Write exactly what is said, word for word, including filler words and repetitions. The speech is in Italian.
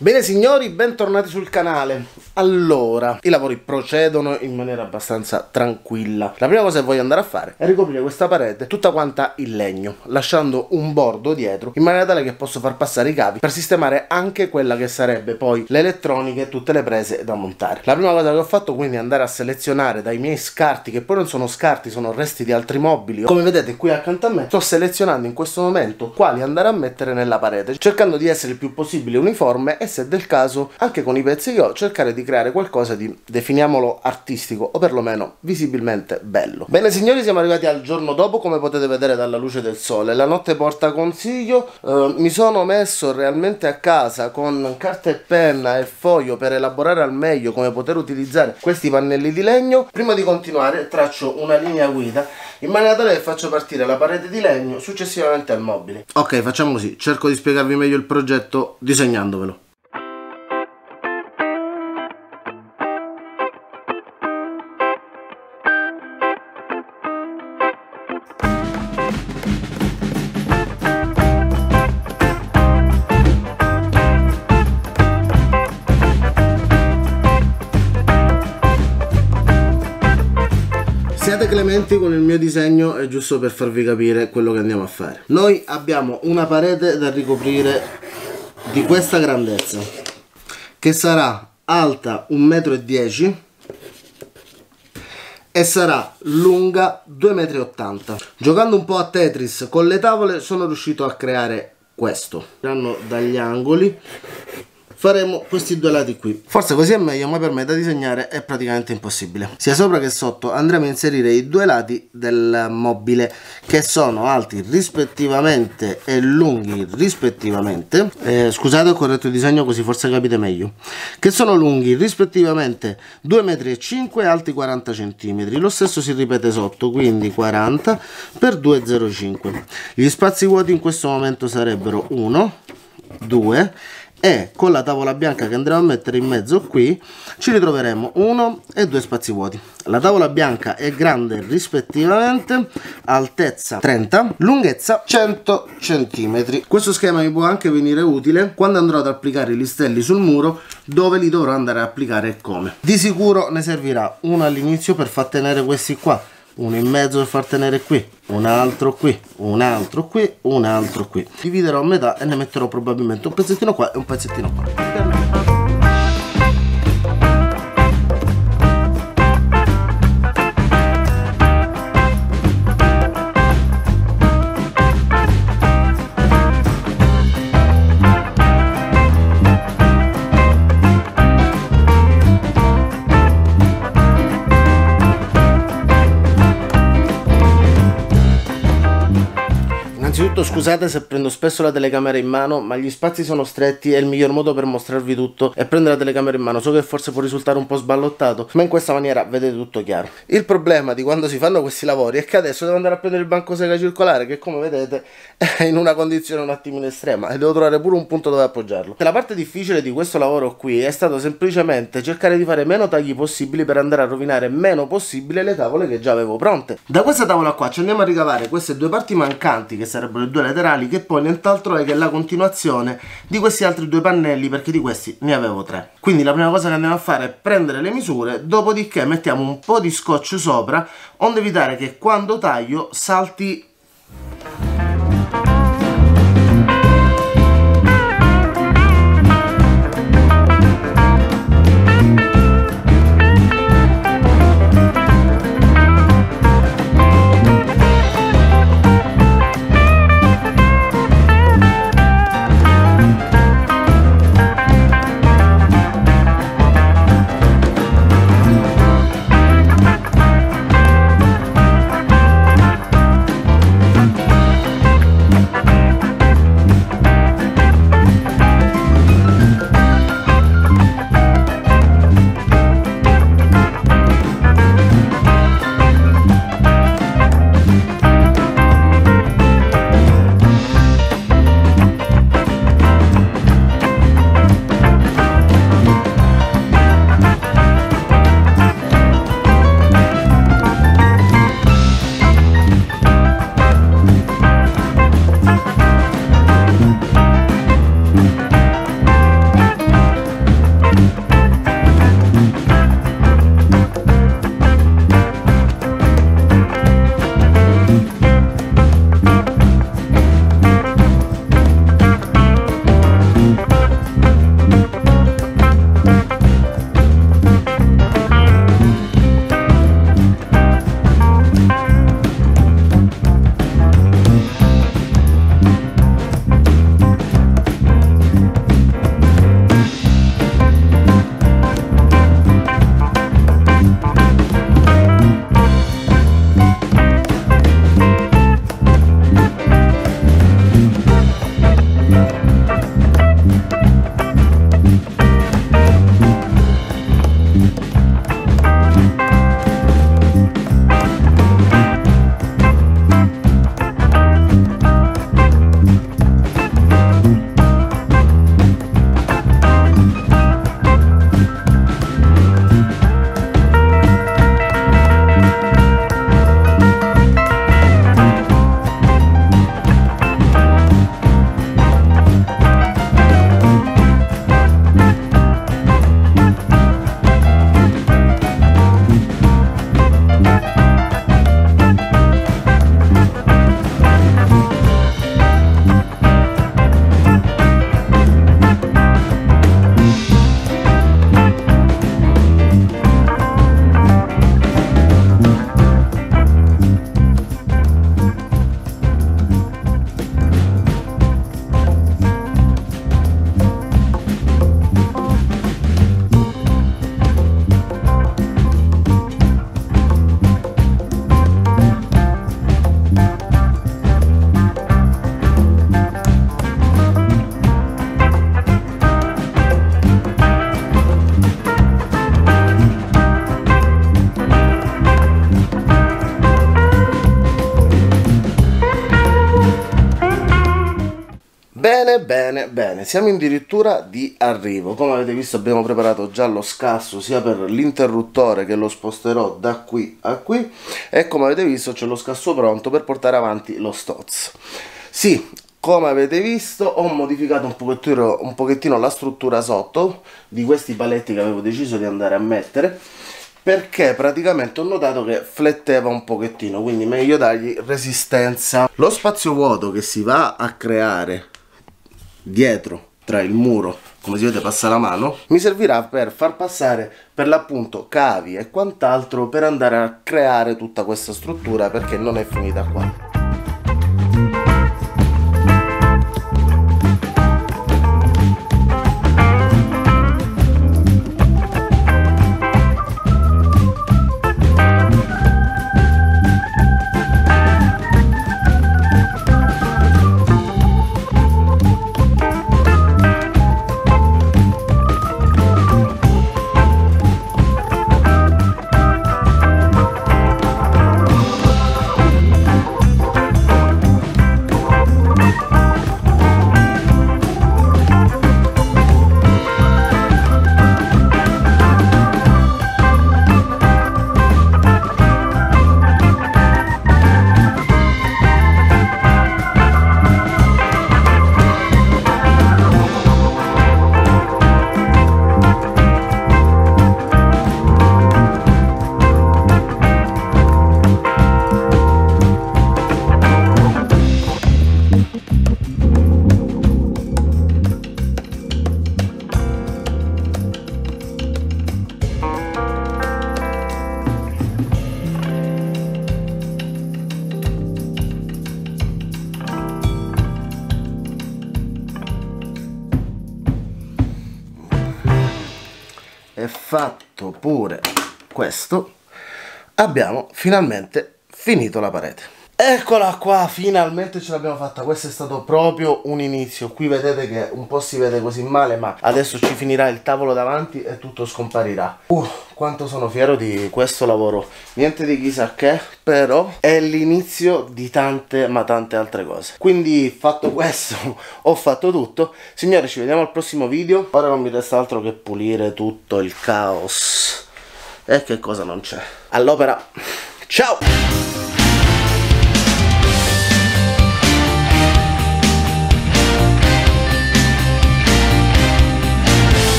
Bene signori, bentornati sul canale. Allora, i lavori procedono in maniera abbastanza tranquilla. La prima cosa che voglio andare a fare è ricoprire questa parete tutta quanta in legno, lasciando un bordo dietro in maniera tale che posso far passare i cavi per sistemare anche quella che sarebbe poi l'elettronica e tutte le prese da montare. La prima cosa che ho fatto quindi è andare a selezionare dai miei scarti, che poi non sono scarti, sono resti di altri mobili. Come vedete qui accanto a me sto selezionando in questo momento quali andare a mettere nella parete, cercando di essere il più possibile uniforme e, se del caso, anche con i pezzi che ho, cercare di creare qualcosa di, definiamolo, artistico o perlomeno visibilmente bello. Bene signori, siamo arrivati al giorno dopo, come potete vedere dalla luce del sole. La notte porta consiglio. eh, mi sono messo realmente a casa con carta e penna e foglio per elaborare al meglio come poter utilizzare questi pannelli di legno. Prima di continuare traccio una linea guida in maniera tale che faccio partire la parete di legno successivamente al mobile. Ok, facciamo così, cerco di spiegarvi meglio il progetto disegnandovelo. Siate clementi con il mio disegno, è giusto per farvi capire quello che andiamo a fare. Noi abbiamo una parete da ricoprire di questa grandezza, che sarà alta un metro e dieci e sarà lunga due metri e ottanta. Giocando un po' a Tetris con le tavole sono riuscito a creare questo. Dagli angoli faremo questi due lati qui. Forse così è meglio, ma per me da disegnare è praticamente impossibile. Sia sopra che sotto andremo a inserire i due lati del mobile, che sono alti rispettivamente e lunghi rispettivamente. Eh, scusate, ho corretto il disegno così forse capite meglio. Che sono lunghi rispettivamente due metri e cinque e alti quaranta centimetri. Lo stesso si ripete sotto, quindi quaranta per due virgola zero cinque. Gli spazi vuoti in questo momento sarebbero uno, due, e con la tavola bianca che andremo a mettere in mezzo qui ci ritroveremo uno e due spazi vuoti. La tavola bianca è grande rispettivamente altezza trenta, lunghezza cento centimetri. Questo schema mi può anche venire utile quando andrò ad applicare i listelli sul muro, dove li dovrò andare a applicare e come. Di sicuro ne servirà uno all'inizio per far tenere questi qua, uno in mezzo per far tenere qui, un altro qui, un altro qui, un altro qui. Dividerò a metà e ne metterò probabilmente un pezzettino qua e un pezzettino qua. Innanzitutto scusate se prendo spesso la telecamera in mano, ma gli spazi sono stretti e il miglior modo per mostrarvi tutto è prendere la telecamera in mano. So che forse può risultare un po' sballottato, ma in questa maniera vedete tutto chiaro. Il problema di quando si fanno questi lavori è che adesso devo andare a prendere il banco sega circolare, che come vedete è in una condizione un attimino estrema, e devo trovare pure un punto dove appoggiarlo. La parte difficile di questo lavoro qui è stato semplicemente cercare di fare meno tagli possibili per andare a rovinare meno possibile le tavole che già avevo pronte. Da questa tavola qua ci andiamo a ricavare queste due parti mancanti, che sarebbero le due laterali, che poi nient'altro è che la continuazione di questi altri due pannelli, perché di questi ne avevo tre. Quindi la prima cosa che andiamo a fare è prendere le misure, dopodiché mettiamo un po' di scotch sopra, onde evitare che quando taglio salti. Bene, bene, bene, siamo addirittura di arrivo. Come avete visto abbiamo preparato già lo scasso sia per l'interruttore, che lo sposterò da qui a qui, e come avete visto c'è lo scasso pronto per portare avanti lo Stotz. Sì, come avete visto ho modificato un pochettino, un pochettino la struttura sotto di questi paletti che avevo deciso di andare a mettere, perché praticamente ho notato che fletteva un pochettino, quindi meglio dargli resistenza. Lo spazio vuoto che si va a creare dietro tra il muro, come si vede passa la mano, mi servirà per far passare per l'appunto cavi e quant'altro per andare a creare tutta questa struttura, perché non è finita qua. E fatto pure questo, abbiamo finalmente finito la parete. Eccola qua, finalmente ce l'abbiamo fatta. Questo è stato proprio un inizio. Qui vedete che un po' si vede così male, ma adesso ci finirà il tavolo davanti e tutto scomparirà. Uh, quanto sono fiero di questo lavoro. Niente di chissà che, però è l'inizio di tante ma tante altre cose. Quindi fatto questo ho fatto tutto. Signori, ci vediamo al prossimo video. Ora non mi resta altro che pulire tutto il caos. E che cosa non c'è. All'opera. Ciao!